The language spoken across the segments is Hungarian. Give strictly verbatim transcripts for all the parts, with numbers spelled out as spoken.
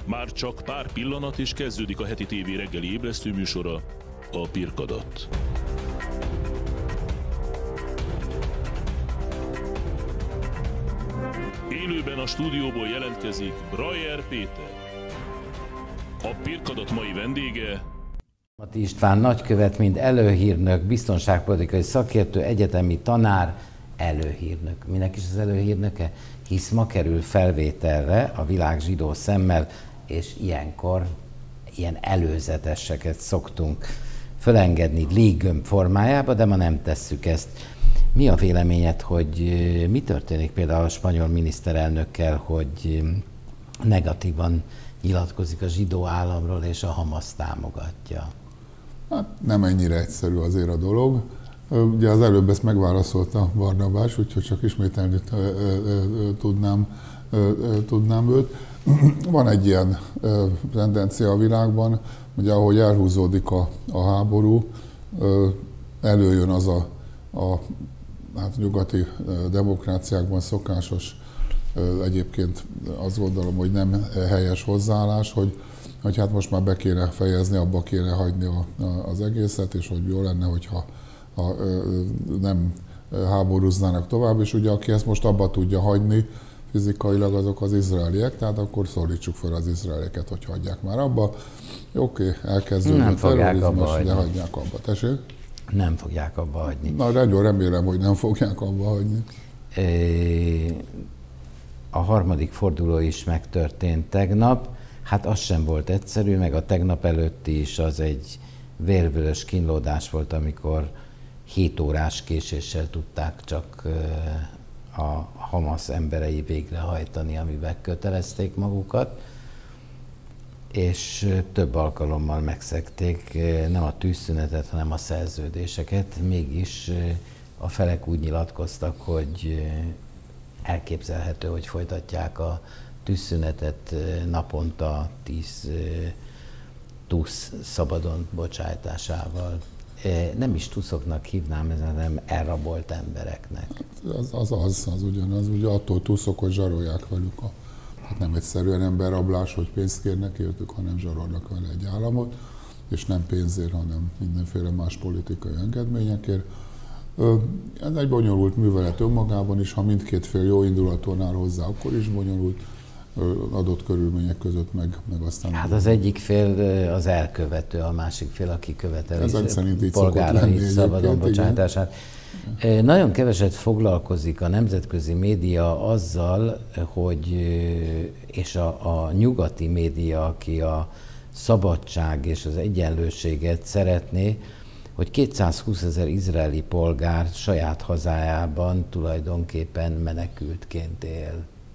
Már csak pár pillanat és kezdődik a heti tévé reggeli ébresztő műsora, a Pirkadat. Élőben a stúdióból jelentkezik Brajer Péter. A Pirkadat mai vendége Mati István nagykövet, mint előhírnök, biztonságpolitikai szakértő, egyetemi tanár, előhírnök. Minek is az előhírnöke? Hisz ma kerül felvételre a világ zsidó szemmel, és ilyenkor ilyen előzeteseket szoktunk fölengedni léggömb formájába, de ma nem tesszük ezt. Mi a véleményed, hogy mi történik például a spanyol miniszterelnökkel, hogy negatívan nyilatkozik a zsidó államról és a Hamaszt támogatja? Hát nem ennyire egyszerű azért a dolog. Ugye az előbb ezt megválaszolta Barnabás, úgyhogy csak ismételni tudnám, tudnám őt. Van egy ilyen tendencia a világban, hogy ahogy elhúzódik a, a háború, előjön az a, a hát nyugati demokráciákban szokásos, egyébként azt gondolom, hogy nem helyes hozzáállás, hogy, hogy hát most már be kéne fejezni, abba kéne hagyni a, a, az egészet, és hogy jó lenne, hogyha ha, nem háborúznának tovább, és ugye aki ezt most abba tudja hagyni fizikailag, azok az izraeliek, tehát akkor szólítsuk fel az izraelieket, hogy hagyják már abba. Oké, elkezdődött a terrorizmus, de hagyják abba. Tessék? Nem fogják abba hagyni. Na, nagyon remélem, hogy nem fogják abba hagyni. É, a harmadik forduló is megtörtént tegnap. Hát az sem volt egyszerű, meg a tegnap előtti is az egy vérvörös kínlódás volt, amikor hét órás késéssel tudták csak a Hamasz emberei végrehajtani, amivel kötelezték magukat, és több alkalommal megszegték nem a tűzszünetet, hanem a szerződéseket. Mégis a felek úgy nyilatkoztak, hogy elképzelhető, hogy folytatják a tűzszünetet naponta tíz tusz szabadon bocsájtásával. Nem is tuszoknak hívnám, hanem elrabolt embereknek. Az az, az, az ugyanaz, ugye attól tuszok, hogy zsarolják velük a, hát nem egyszerűen emberrablás, hogy pénzt kérnek értük, hanem zsarolnak vele egy államot, és nem pénzért, hanem mindenféle más politikai engedményekért. Ez egy bonyolult művelet önmagában is, ha mindkét fél jó indulatúan áll hozzá, akkor is bonyolult, adott körülmények között, meg, meg aztán... Hát az egyik fél az elkövető, a másik fél, aki követeli polgárai szabadon bocsátását. Nagyon keveset foglalkozik a nemzetközi média azzal, hogy, és a, a nyugati média, aki a szabadság és az egyenlőséget szeretné, hogy kétszázhúszezer izraeli polgár saját hazájában tulajdonképpen menekültként él.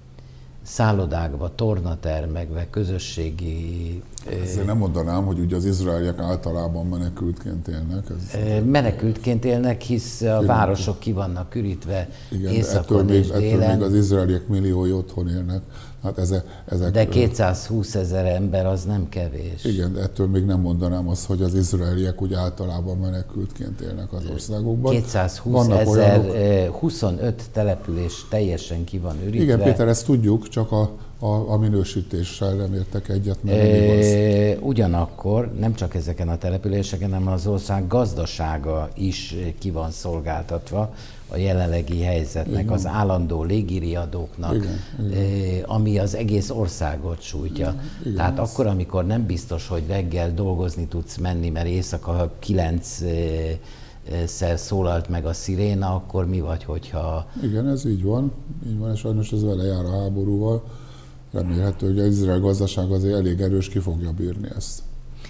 Szállodákba, tornatermekbe, közösségi... Ezzel nem mondanám, hogy ugye az izraeliek általában menekültként élnek. Ez menekültként élnek, hisz a városok ki vannak ürítve északon és délen. Ettől még az izraeliek milliói otthon élnek. Hát ezek, ezek, de kétszázhúszezer ember az nem kevés. Igen, ettől még nem mondanám azt, hogy az izraeliek úgy általában menekültként élnek az országokban. kétszázhúszezer, huszonöt település teljesen ki van ürítve. Igen, Péter, ezt tudjuk, csak a, a, a minősítéssel nem értek egyet, mert e, ugyanakkor nem csak ezeken a településeken, hanem az ország gazdasága is ki van szolgáltatva a jelenlegi helyzetnek, igen, az állandó légiriadóknak, igen, igen, ami az egész országot sújtja. Igen, Tehát ez... akkor, amikor nem biztos, hogy reggel dolgozni tudsz menni, mert éjszaka kilencszer szólalt meg a sziréna, akkor mi vagy, hogyha... Igen, ez így van, így van, és sajnos ez vele jár a háborúval. Remélhető, hogy az izrael gazdaság azért elég erős, ki fogja bírni ezt.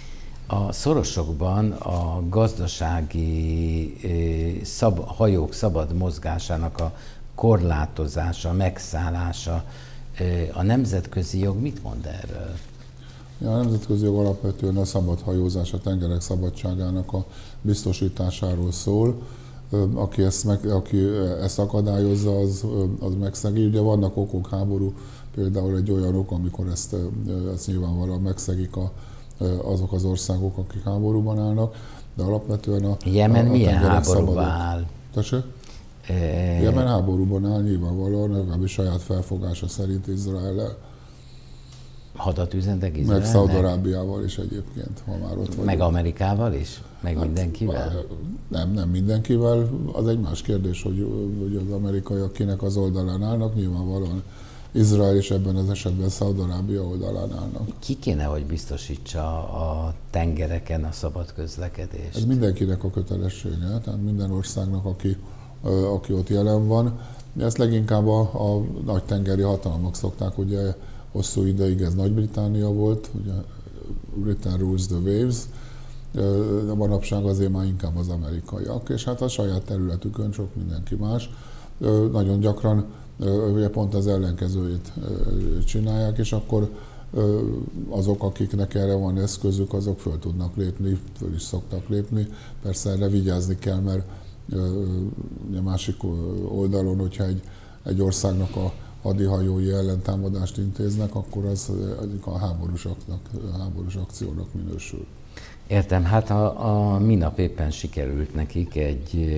A szorosokban a gazdasági szab, hajók szabad mozgásának a korlátozása, megszállása, a nemzetközi jog mit mond erről? Ja, a nemzetközi jog alapvetően a szabad hajózás, a tengerek szabadságának a biztosításáról szól. Aki ezt, meg, aki ezt akadályozza, az, az megszegi. Ugye vannak okok, háború, például egy olyan ok, amikor ezt, ezt nyilvánvalóan megszegik a azok az országok, akik háborúban állnak, de alapvetően a Jemen a, a milyen háborúban áll? Tessék? E... Jemen háborúban áll nyilvánvalóan, legalábbis saját felfogása szerint Izraellel. Hadat üzentek Izraelnek? Meg Szaúd-Arábiával is egyébként, ha már ott vagyunk. Meg Amerikával is? Meg hát, mindenkivel? Nem, nem mindenkivel. Az egy más kérdés, hogy, hogy az amerikaiak kinek az oldalán állnak. Nyilvánvalóan Izrael és ebben az esetben Szaúd-Arábia oldalán állnak. Ki kéne, hogy biztosítsa a tengereken a szabad közlekedést? Ez mindenkinek a kötelessége, tehát minden országnak, aki, aki ott jelen van. Ezt leginkább a, a nagy tengeri hatalmak szokták, ugye hosszú ideig ez Nagy-Britannia volt, ugye Britain rules the waves, de manapság azért már inkább az amerikaiak, és hát a saját területükön sok mindenki más. Nagyon gyakran ugye pont az ellenkezőjét csinálják, és akkor azok, akiknek erre van eszközük, azok föl tudnak lépni, föl is szoktak lépni. Persze erre vigyázni kell, mert a másik oldalon, hogyha egy, egy országnak a hadihajói ellentámadást intéznek, akkor az a háborús, a háborús akciónak minősül. Értem, hát a, a minap éppen sikerült nekik egy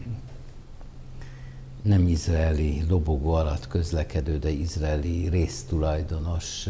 nem izraeli lobogó alatt közlekedő, de izraeli résztulajdonos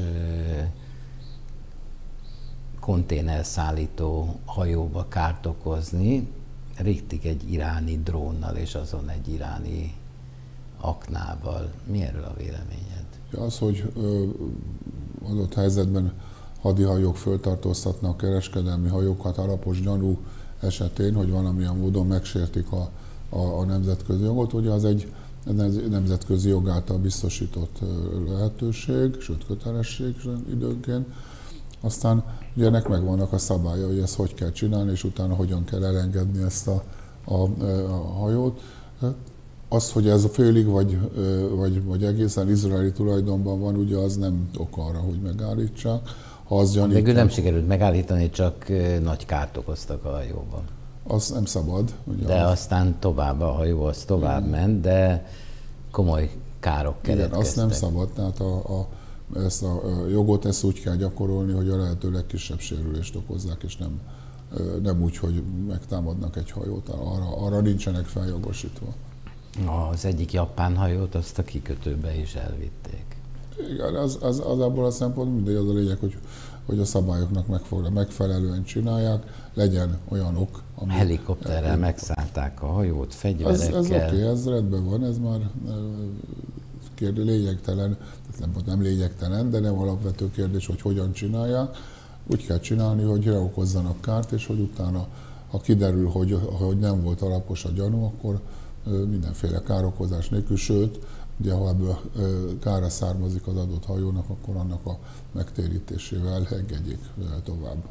konténerszállító hajóba kárt okozni, riktig egy iráni drónnal és azon egy iráni aknával. Mi erről a véleményed? Az, hogy adott helyzetben hadihajók föltartóztatnak kereskedelmi hajókat alapos gyanú esetén, hogy valamilyen módon megsértik a, a, a nemzetközi jogot, ugye az egy nemzetközi jog által biztosított lehetőség, sőt kötelesség időnként. Aztán ugye ennek megvannak a szabályai, hogy ezt hogy kell csinálni, és utána hogyan kell elengedni ezt a, a, a hajót. Az, hogy ez félig vagy, vagy, vagy egészen izraeli tulajdonban van, ugye az nem ok arra, hogy megállítsák. Ha az gyanítják, végül nem sikerült megállítani, csak nagy kárt okoztak a hajóban. Az nem szabad. Ugye de az... aztán tovább, a hajó az tovább mm. ment, de komoly károk keletkeztek. Igen, azt nem szabad, tehát a, a, ezt a jogot ezt úgy kell gyakorolni, hogy a lehető legkisebb sérülést okozzák, és nem, nem úgy, hogy megtámadnak egy hajót, arra, arra nincsenek feljogosítva. Az egyik japán hajót azt a kikötőbe is elvitték. Igen, az, az, az abból a szempontból mindegy, az a lényeg, hogy, hogy a szabályoknak megfogja, megfelelően csinálják, legyen olyan ok, ami... Helikopterrel megszállták a hajót, fegyverekkel. Ez, ez oké, okay, ez rendben van, ez már kérdés, lényegtelen, nem, nem lényegtelen, de nem alapvető kérdés, hogy hogyan csinálják. Úgy kell csinálni, hogy okozzanak kárt, és hogy utána, ha kiderül, hogy, hogy nem volt alapos a gyanú, akkor mindenféle károkozás nélkül, sőt, ugye ha ebből kára származik az adott hajónak, akkor annak a megtérítésével engedjék tovább.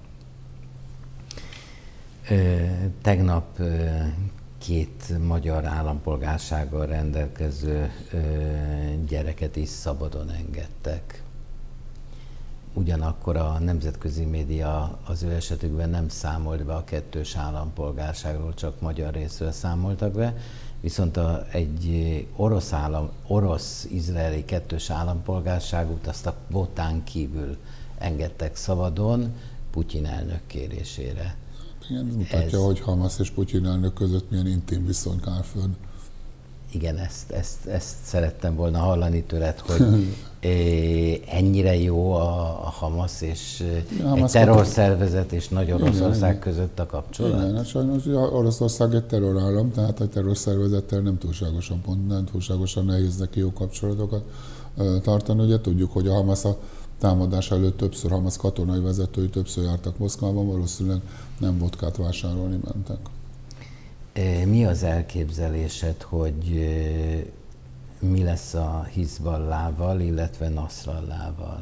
Tegnap két magyar állampolgársággal rendelkező gyereket is szabadon engedtek. Ugyanakkor a nemzetközi média az ő esetükben nem számolt be a kettős állampolgárságról, csak magyar részről számoltak be, viszont a, egy orosz állam, orosz-izraeli kettős állampolgárságot azt a kvótán kívül engedtek szabadon Putyin elnök kérésére. Igen, ez mutatja, ez... hogy Hamasz és Putyin elnök között milyen intim viszony áll fönn. Igen, ezt, ezt, ezt szerettem volna hallani tőled, hogy ennyire jó a, a Hamasz és ja, egy terrorszervezet és Nagy Oroszország igen, között a kapcsolat? Igen, hát sajnos Oroszország egy terrorállam, tehát egy terrorszervezettel nem túlságosan pont, nem túlságosan nehéz neki jó kapcsolatokat tartani. Ugye tudjuk, hogy a Hamasz a támadás előtt többször, Hamasz katonai vezetői többször jártak Moszkvában, valószínűleg nem vodkát vásárolni mentek. Mi az elképzelésed, hogy mi lesz a Hizballával, illetve Nasrallával?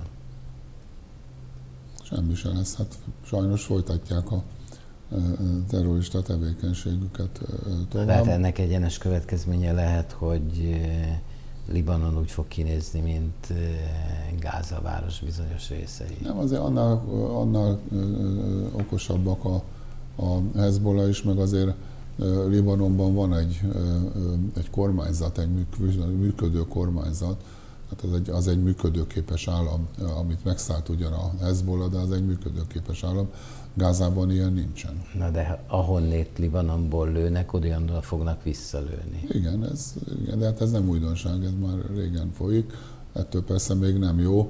Semmi sem lesz. Hát sajnos folytatják a terrorista tevékenységüket tovább. Tehát ennek egyenes következménye lehet, hogy Libanon úgy fog kinézni, mint Gáza város bizonyos részei. Nem, azért annál, annál okosabbak a, a Hezbollah is, meg azért Libanonban van egy, egy kormányzat, egy működő kormányzat, hát az egy, az egy működőképes állam, amit megszállt ugyan a Hezbollah, de az egy működőképes állam. Gázában ilyen nincsen. Na de ahonnét Libanonból lőnek, olyanra fognak visszalőni. Igen, ez, igen, de hát ez nem újdonság, ez már régen folyik. Ettől persze még nem jó.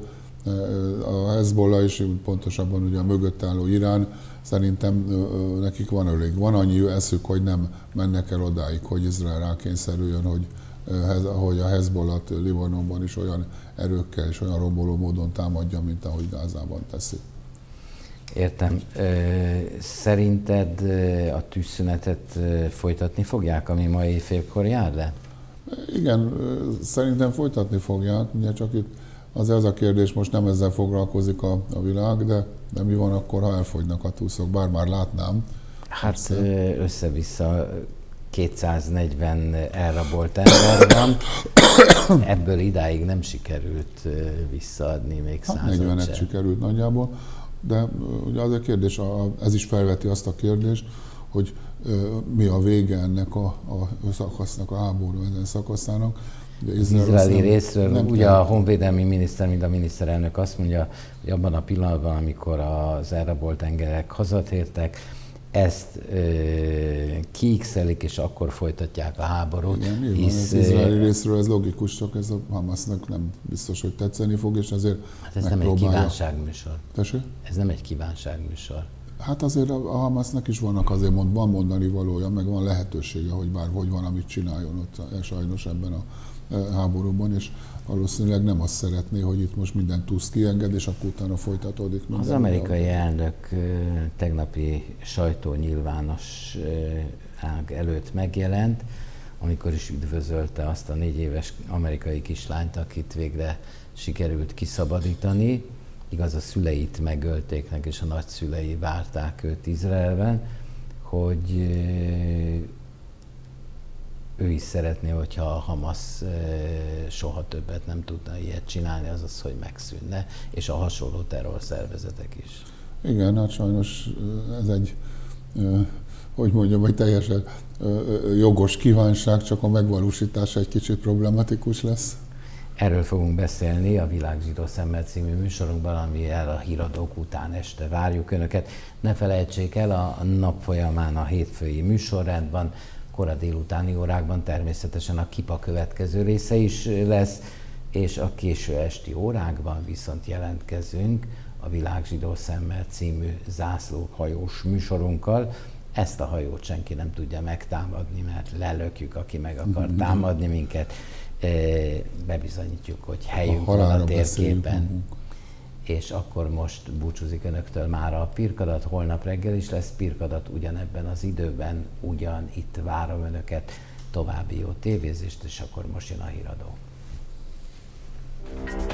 A Hezbollah és pontosabban ugye a mögött álló Irán, szerintem nekik van elég. Van annyi eszük, hogy nem mennek el odáig, hogy Izrael rákényszerüljön, hogy, hogy a Hezbollah Libanonban is olyan erőkkel és olyan romboló módon támadja, mint ahogy Gázában teszi. Értem. Szerinted a tűzszünetet folytatni fogják, ami ma éjfélkor jár le? Igen, szerintem folytatni fogják, ugye csak itt azért az a kérdés, most nem ezzel foglalkozik a, a világ, de, de mi van akkor, ha elfogynak a túszok, bár már látnám. Hát össze. össze-vissza kétszáznegyven elrabolt ember van, ebből idáig nem sikerült visszaadni még százat hát negyvenet sikerült nagyjából, de ugye az a kérdés, ez is felveti azt a kérdést, hogy mi a vége ennek a, a szakasznak, a háború ezen szakaszának. Az izraeli részről, nem ugye a honvédelmi miniszter, mint a miniszterelnök azt mondja, hogy abban a pillanatban, amikor az elrabolt engerek hazatértek, ezt ö, kiixelik, és akkor folytatják a háborút. Igen, nyilván, hisz, az izraeli részről ez logikus, csak ez a Hamasnak nem biztos, hogy tetszeni fog, és azért hát ez nem egy kívánságműsor. Tessék? Ez nem egy kívánságműsor. Hát azért a Hamasnak is vannak azért mond, van mondani valója, meg van lehetősége, hogy bárhogy van, amit csináljon ott sajnos ebben a háborúban, és valószínűleg nem azt szeretné, hogy itt most minden túsz kienged, és akkor utána folytatódik minden. Az amerikai elnök tegnapi sajtónyilvános ág előtt megjelent, amikor is üdvözölte azt a négy éves amerikai kislányt, akit végre sikerült kiszabadítani. Igaz, a szüleit megölték meg, és a nagyszülei várták őt Izraelben, hogy ő is szeretné, hogyha a Hamas soha többet nem tudna ilyet csinálni, azaz, hogy megszűnne, és a hasonló terrorszervezetek is. Igen, hát sajnos ez egy, hogy mondjam, hogy teljesen jogos kívánság, csak a megvalósítása egy kicsit problematikus lesz. Erről fogunk beszélni a Világ zsidó szemmel című műsorunkban, amivel a híradók után este várjuk Önöket. Ne felejtsék el, a nap folyamán a hétfői műsorrendben, kora délutáni órákban természetesen a Kipa következő része is lesz, és a késő esti órákban viszont jelentkezünk a Világ zsidó szemmel című zászlóhajós műsorunkkal. Ezt a hajót senki nem tudja megtámadni, mert lelökjük, aki meg akar támadni minket. Bebizonyítjuk, hogy helyünk van a térképen. És akkor most búcsúzik Önöktől már a Pirkadat, holnap reggel is lesz Pirkadat, ugyanebben az időben, ugyan itt várom Önöket, további jó tévézést, és akkor most jön a híradó.